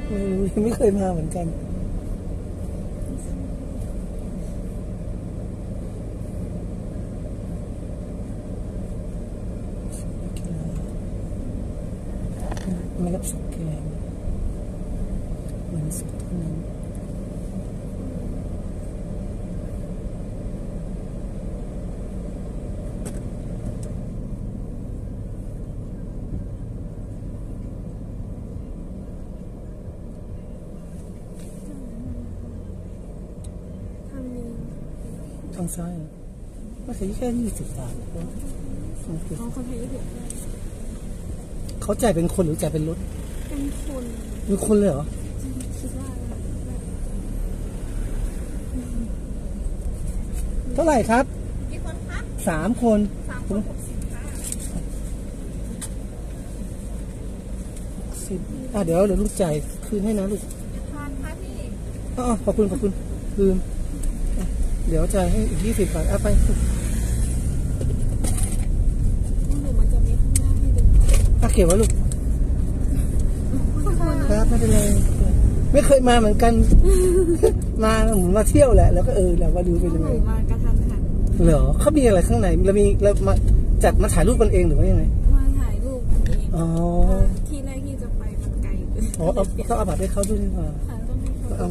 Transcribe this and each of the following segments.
ไม่รู้ไม่เคยมาเหมือนกันไม่รับสแกนวันศุกร์เท่านั้นทางซ้ายไม่ใช่แค่20 บาทเขาจ่ายเป็นคนหรือจ่ายเป็นรถเป็นคนเลยเหรอคิดว่าเท่าไหร่ครับกี่คนครับ3 คน60เดี๋ยวลูกจ่ายคืนให้นะลูกขอบคุณลืมเดี๋ยวจ่ายให้อีก20 บาทไปมันจะมีข้างหน้าให้ดูเก็บไว้ลูกครับไม่เป็นไรไม่เคยมาเหมือนกันมาเที่ยวแหละแล้วก็เราก็ดูไปเลยมากระทันหันเหรอเขามีอะไรข้างในเรามาจัดมาถ่ายรูปกันเองหรือว่ายังไงมาถ่ายรูปกันเองที่แรกที่จะไปมันไกลต้องเอาบัตรให้เขาด้วยนี่ค่ะต้องให้เขา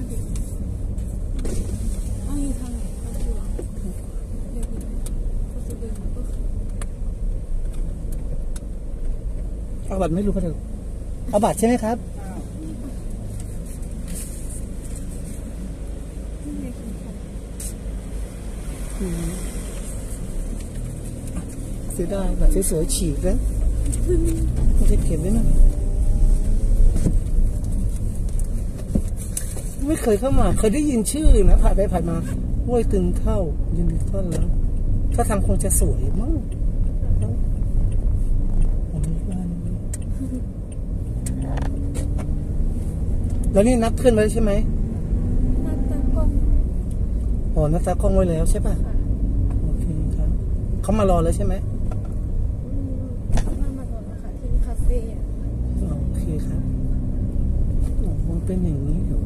เอาบัตรไม่รู้เขาเถอะเอาบัตรใช่ไหมครับเสียดายแบบสวยๆฉีกนะไม่ได้เก็บไว้นะไม่เคยเข้ามาเคยได้ยินชื่อนะผ่านไปผ่านมาห้วยตึงเท่ายินดีต้อนรับถ้าทางคงจะสวยมั้งแล้วนี่นัดเพื่อนไว้ใช่ไหมนัดตากล้องนัดตากล้องไว้แล้วใช่ป่ะโอเคครับเขามารอแล้วใช่ไหมมารอแล้วค่ะที่คาเฟ่โอเคครับมันเป็นอย่างนี้เหรอ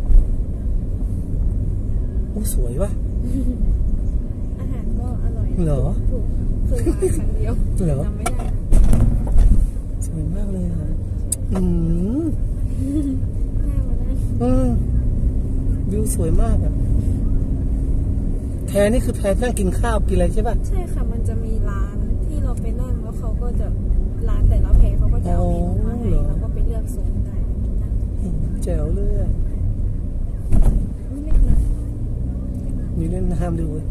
โอ้สวยว่ะอาหารก็อร่อยเหรอถูกเคยมาครั้งเดียวเหรอจำไม่ได้สวยมากเลยค่ะวิวสวยมากอ่ะแพนี่คือแพนั่งกินข้าวกินอะไรใช่ป่ะใช่ค่ะมันจะมีร้านที่เราไปนั่งแล้วเขาก็จะร้านแต่ละแพเขาก็จะเอาเมนูมาให้เราก็ไปเลือกโซนได้แจ๋วเลยนี่เล่นน้ำด้วย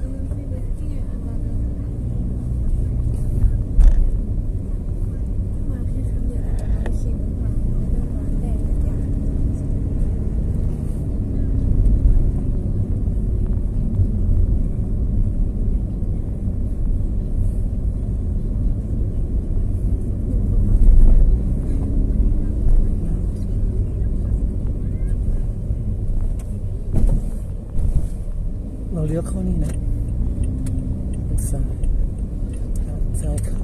เราเลี้ยวเข้านี่นะซ้ายขา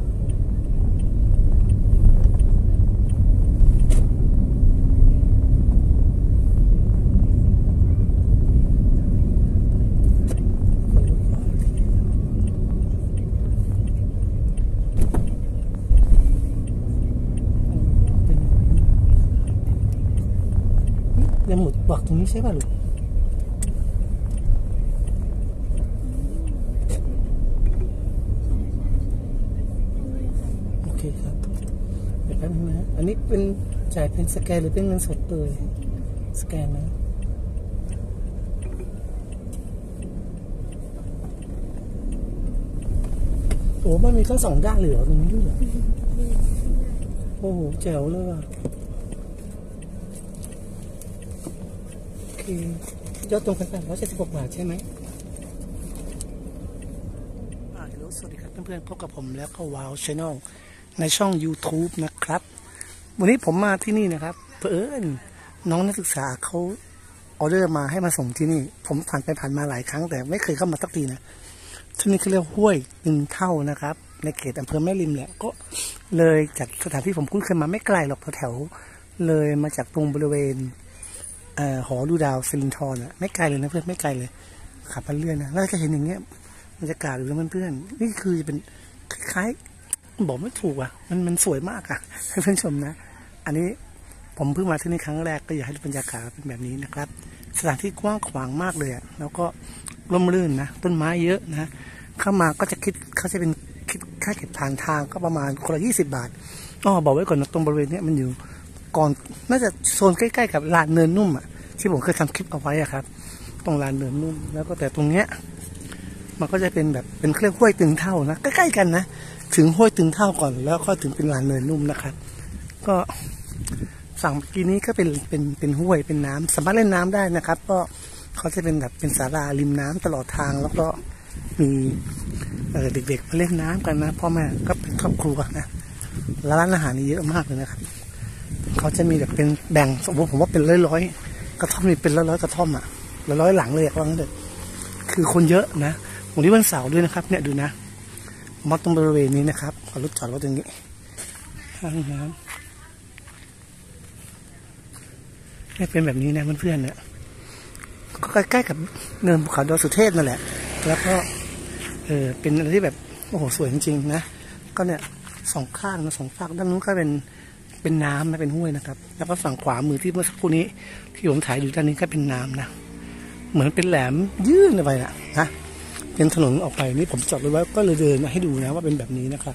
ยังหมดบักตรงนี้ใช่ป่ะลูกโอเคครับเดี๋ยวแป๊บนึงนะอันนี้เป็นจ่ายเป็นสแกนหรือเป็นเงินสดเลยสแกนนะโอ้มันมีทั้ง2 ด้านเลยเหรอตรงนี้ด้วยเหรอโอ้โหแจ๋วเลยว่ะโอเคยอดตรงกัน876 บาทใช่ไหมสวัสดีครับเพื่อนๆพบกับผมแล้วก็ว้าวชาแนลในช่อง YouTube นะครับวันนี้ผมมาที่นี่นะครับเผอิญน้องนักศึกษาเขาออเดอร์มาให้มาส่งที่นี่ผมผ่านไปผ่านมาหลายครั้งแต่ไม่เคยเข้ามาสักทีนะที่นี่เขาเรียกห้วยตึงเท่านะครับในเขตอำเภอแม่ริมแหละก็เลยจากสถานที่ผมคุ้นเคยมาไม่ไกลหรอกแถวเลยมาจากตรงบริเวณหอดูดาวสิรินธรไม่ไกลเลยนะเพื่อนไม่ไกลเลยขับไปเรื่อยนะแล้วก็เห็นอย่างเงี้ยบรรยากาศดูแล้วเพื่อนนี่คือจะเป็นคล้ายๆบอกไม่ถูกอ่ะมันสวยมากอ่ะให้เพื่อนชมนะอันนี้ผมเพิ่งมาที่นี่ครั้งแรกก็อยากให้บรรยากาศเป็นแบบนี้นะครับสถานที่กว้างขวางมากเลยอ่ะแล้วก็ร่มรื่นนะต้นไม้เยอะนะเข้ามาก็จะเขาจะเป็นคิดค่าเก็บผ่านทางก็ประมาณคนละ20 บาทบอกไว้ก่อนนะตรงบริเวณนี้มันอยู่ก่อนน่าจะโซนใกล้ๆกับลานเนินนุ่มอ่ะที่ผมเคยทำคลิปเอาไว้อะครับตรงลานเนินนุ่มแล้วก็แต่ตรงเนี้ยมันก็จะเป็นแบบเป็นเครื่องห้วยตึงเท่านะใกล้ๆกันนะถึงห้วยตึงเท่าก่อนแล้วค่อยถึงเป็นลานเนินนุ่มนะครับก็ฝั่งเมื่อกี้นี้ก็เป็นห้วยเป็นน้ำสามารถเล่นน้ำได้นะครับก็เขาจะเป็นแบบเป็นศาลาริมน้ำตลอดทางแล้วก็มีเด็กๆมาเล่นน้ำกันนะพ่อแม่ก็เป็นครอบครัวนะร้านอาหารนี่เยอะมากเลยนะครับเขาจะมีแบบเป็นแบ่งสมมติผมว่าเป็นร้อยกระท่อมนี่เป็นร้อยกระท่อมอ่ะร้อยหลังเลยว่างั้นเถอะคือคนเยอะนะวันนี้วันเสาร์ด้วยนะครับเนี่ยดูนะมาตรงบริเวณนี้นะครับขอรถจอดรถตรงนี้ข้างน้ำเนี่ยเป็นแบบนี้นะเพื่อนๆเนี่ยก็ใกล้ๆกับเนินภูเขาดอยสุเทพนั่นแหละแล้วก็เป็นอะไรที่แบบโอ้โหสวยจริงๆนะก็เนี่ยสองข้างนะสองฝั่งด้านนู้นก็เป็นน้ำนะเป็นห้วยนะครับแล้วก็ฝั่งขวามือที่เมื่อสักครู่นี้ที่ผมถ่ายอยู่ด้านนี้ก็เป็นน้ำนะเหมือนเป็นแหลมยื่นไปนะเป็นถนนออกไปนี่ผมจอดไว้ก็เลยเดินมาให้ดูนะว่าเป็นแบบนี้นะครับ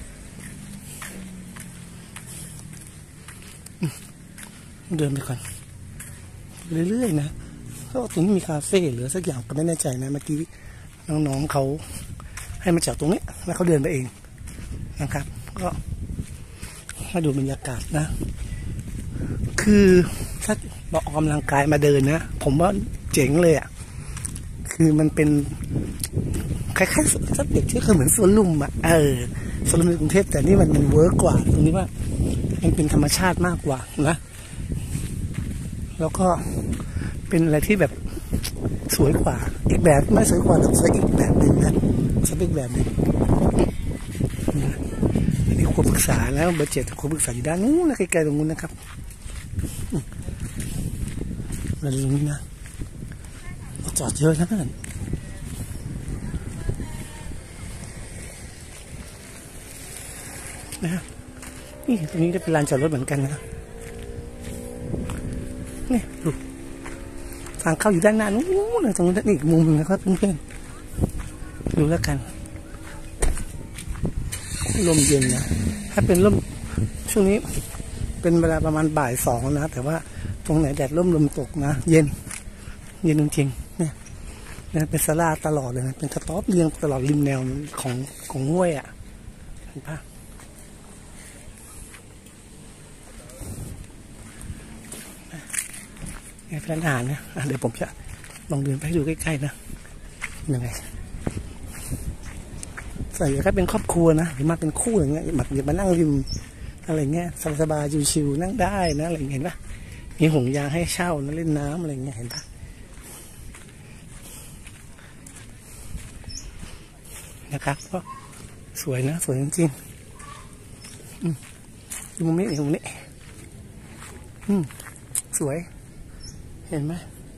เดินไปก่อนเรื่อยๆนะก็ตรงนี้มีคาเฟ่หรือสักอย่างก็ไม่แน่ใจนะเมื่อกี้น้องๆเขาให้มาจากตรงนี้แล้วเขาเดินไปเองนะครับก็มาดูบรรยากาศนะคือถ้าออกกำลังกายมาเดินนะผมว่าเจ๋งเลยอ่ะคือมันเป็นคล้ายๆสักเด็กที่คือเหมือนสวนลุมอ่ะสวนลุมในกรุงเทพแต่นี่มันเวิร์กกว่าตรงนี้ว่ามันเป็นธรรมชาติมากกว่านะแล้วก็เป็นอะไรที่แบบสวยกว่าอีกแบบไม่สวยกว่าแต่สวยอีกแบบหนึ่งนะสวยอีกแบบหนึ่งอันนี้ควรปรึกษาแล้วเบอร์7ควรปรึกษาอยู่ด้านนู้นนะไกลๆตรงนู้นนะครับเราดูตรงนี้นะจอดเยอะนะเพื่อนนะนี่ตรงนี้จะเป็นลานจอดรถเหมือนกันนะนี่ดูทางเข้าอยู่ด้านหน้านู้นตรงนี้อีกมุมนึงนะครับเพื่อนๆดูแล้วกันลมเย็นนะถ้าเป็นลมช่วงนี้เป็นเวลาประมาณบ่าย2นะแต่ว่าตรงไหนแดดร่มลมตกนะเย็นจริงๆเนี่ยเป็นศาลาตลอดเลยนะเป็นสต๊อปเรียงตลอดริมแนวของห้วยอ่ะเห็นปะเนี่ยเป็นอาหารนะเดี๋ยวผมจะลองเดินไปดูใกล้ๆนะยังไงใส่ก็เป็นครอบครัวนะหรือมาเป็นคู่อย่างเงี้ยมานั่งริมอะไรเงี้ยสบายๆชิวๆนั่งได้นะอะไรเห็นปะมีห่วงยางให้เช่านะเล่นน้ำอะไรเงี้ยเห็นปะนะครับก็สวยนะสวยจริงๆดูมุมนี้สวยเห็นไหม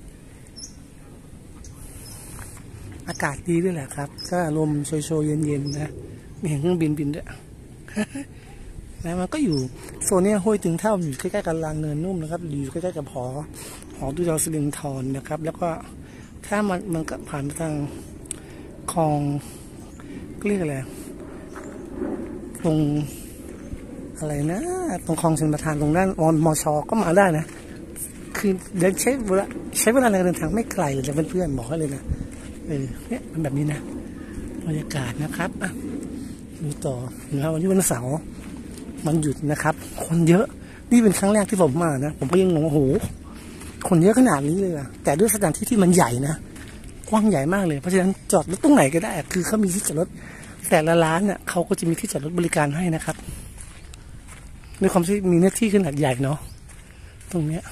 อากาศดีด้วยแหละครับก็ลมโชยๆเย็นๆนะมีเห็นเครื่องบินด้วยนะมันก็อยู่โซนนี้ห้วยตึงเท่าอยู่ใกล้ๆกับลานเนินนุ่มนะครับอยู่ใกล้ๆกับหอดูดาวสิรินธรนะครับแล้วก็ถ้ามันก็ผ่านทางคลองเรียกอะไรตรงอะไรนะตรงคลองชลประทานตรงด้านมช.ก็มาได้นะคือเดินใช้เวลาในการเดินทางไม่ไกลเลยเพื่อนๆบอกให้เลยนะเนี่ยเป็นแบบนี้นะบรรยากาศนะครับดูต่อนะวันนี้วันเสาร์มันหยุดนะครับคนเยอะนี่เป็นครั้งแรกที่ผมมานะผมก็ยังงงโอ้โหคนเยอะขนาดนี้เลยอะแต่ด้วยสถานที่ที่มันใหญ่นะกว้างใหญ่มากเลยเพราะฉะนั้นจอดรถตรงไหนก็ได้คือเขามีที่จอดรถแต่ละร้านเนี่ยเขาก็จะมีที่จอดรถบริการให้นะครับด้วยความที่มีเนื้อที่ขนาดใหญ่เนาะตรงเนี้ย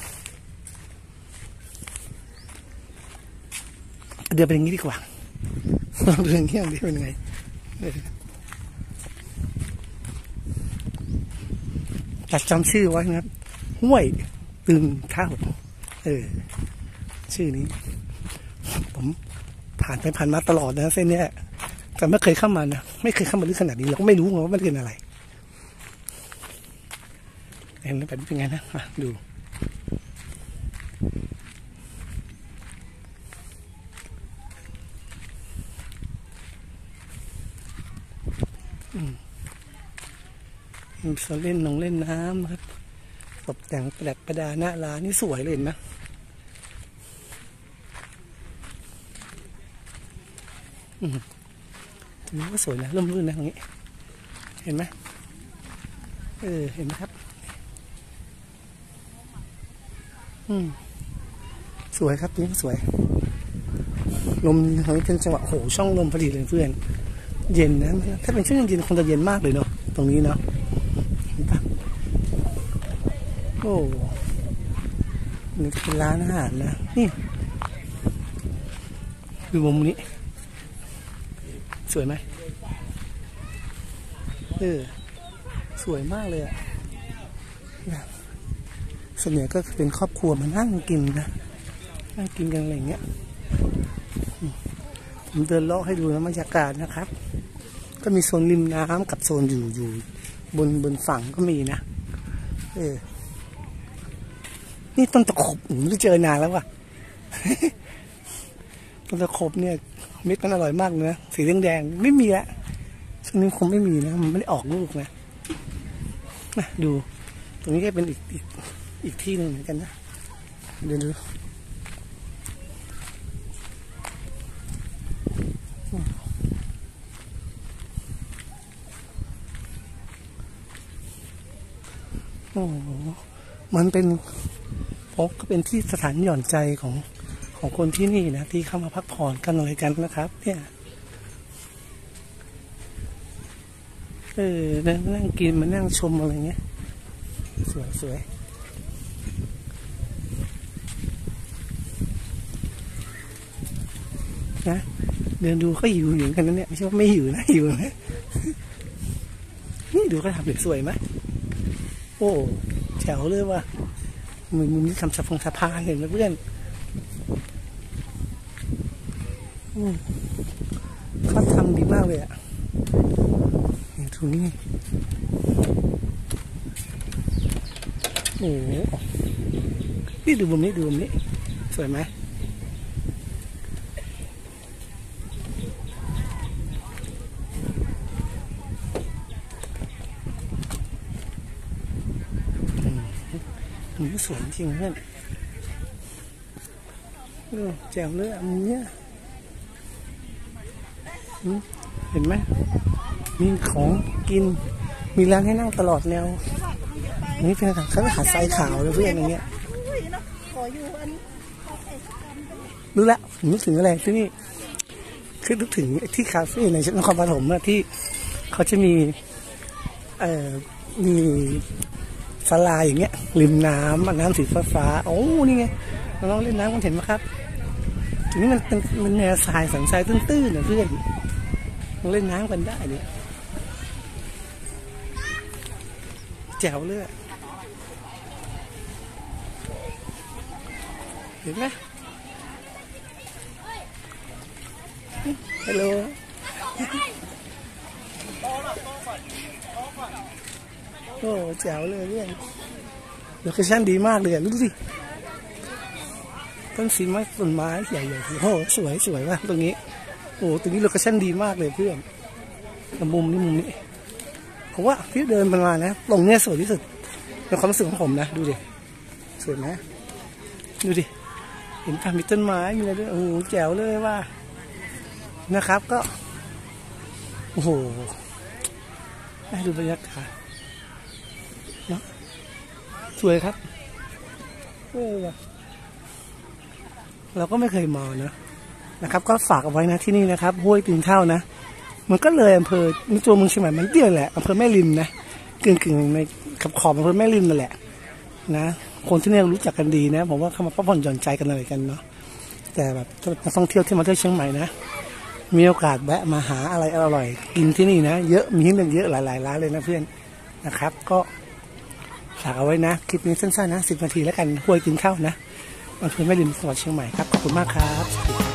เดี๋ยวเป็นอย่างนี้ดีกว่าเรื่องนี้เป็นยังไงจัดจำชื่อไว้นะครับห้วยตึงเท่าชื่อนี้ผมผ่านไปผ่านมาตลอดนะเส้นนี้แต่ไม่เคยเข้ามานะไม่เคยเข้ามาลึกขนาดนี้เราก็ไม่รู้ว่ามันเป็นอะไรเห็นแบบเป็นไงนะดูมีโซนเล่นเล่นน้ำนะครับตกแต่งประดับประดาหน้าร้านนี่สวยเลยนะตรงนี้ก็สวยนะร่มรื่นนะตรงนี้เห็นไหมเห็นไหมครับสวยครับนี่สวยลมตรงนี้เป็นจังหวะโหช่องลมพอดีเลยเพื่อนเย็นนะถ้าเป็นช่วงเย็นคงจะเย็นมากเลยเนาะตรงนี้เนาะโอ้นี่เป็นร้านอาหารนะนี่ดูมุมนี้สวยไหมสวยมากเลยอ่ะส่วนใหญ่ก็เป็นครอบครัวมานั่งกินนะนั่งกินกันอะไรอย่างเงี้ยผมเดินเลาะให้ดูนะบรรยากาศนะครับก็มีโซนริมน้ำกับโซนอยู่บนฝั่งก็มีนะนี่ต้นตะขบไม่ได้เจอนานแล้วว่ะ ต้นตะขบเนี่ยเม็ดมันอร่อยมากเลยนะสีแดงๆไม่มีละช่วงนี้คงไม่มีนะมันไม่ได้ออกลูกนะดูตรงนี้ก็เป็นอีกที่หนึ่งเหมือนกันนะเดี๋ยวดูโอ้มันเป็นก็เป็นที่สถานหย่อนใจของคนที่นี่นะที่เข้ามาพักผ่อนกันอะไรกันนะครับเนี่ยนั่งกินมานั่งชมอะไรเงี้ยสวยนะเดินดูก็หิวกันนะเนี่ยไม่ใช่ว่าไม่หิวนะหิวนะนี่ดูก็ทำสวยไหมโอ้แจ๋วเลยว่ะมุมนี้ทำสะพานเห็นไหมเพื่อนเขาทำดีมากเลยอ่ะตรงนี้โอ้นี่ดูมุมนี้สวยไหมมันสวยจริงเพื่อนแจ๋วเลยอันนี้เห็นไหมมีของกินมีร้านให้นั่งตลอดแนวนี่เป็นทางเขาหาดทรายขาวเลยเพื่อนอย่างเงี้ยรู้ละนึกถึงอะไรที่นี่คือนึกถึงที่คาเฟ่ในนครปฐมนะที่เขาจะมีศาลาอย่างเงี้ยริมน้ำสีฟ้าโอ้นี่ไงน้องเล่นน้ำกันเห็นไหมครับทีนี้มันแนวทรายสันทรายตื้นๆนะเพื่อนเล่นน้ำกันได้เนี่ยแจ๋วเลยเห็นไหมฮัลโหลโอ้แจ๋วเลยเนี่ยโลเคชั่นดีมากเลยดูสิต้นไม้ใหญ่ๆโอ้สวยมากตรงนี้โอ้ตรงนี้โลเคชั่นดีมากเลยเพื่อนมุมนี้ผมว่าที่เดินมานะตรงเนี้ยสวยที่สุดในความรู้สึกของผมนะดูดิสวยไหมดูดิเห็นมีต้นไม้มีอะไรด้วยโอ้แจ๋วเลยว่านะครับก็โอ้โหได้ดูบรรยากาศเนาะสวยครับเราก็ไม่เคยมานะครับก็ฝากเอาไว้นะที่นี่นะครับห้วยตีนเท่านะมันก็เลยอำเภอในตัวเมืองเชียงใหม่มันเตี้ยแหละอำเภอแม่ริมนะกึ่งในขอบอำเภอแม่ริมนั่นแหละนะคนที่นี่รู้จักกันดีนะผมว่าเข้ามาพักผ่อนหย่อนใจกันอะไรกันเนาะแต่แบบนักท่องเที่ยวที่มาเที่ยวเชียงใหม่นะมีโอกาสแวะมาหาอะไรอร่อยกินที่นี่นะเยอะมีให้เลือกเยอะหลายร้านเลยนะเพื่อนนะครับก็ฝากเอาไว้นะคลิปนี้สั้นๆนะ10 นาทีแล้วกันห้วยกินข้าวนะอำเภอแม่ริมจังหวัดเชียงใหม่ครับขอบคุณมากครับ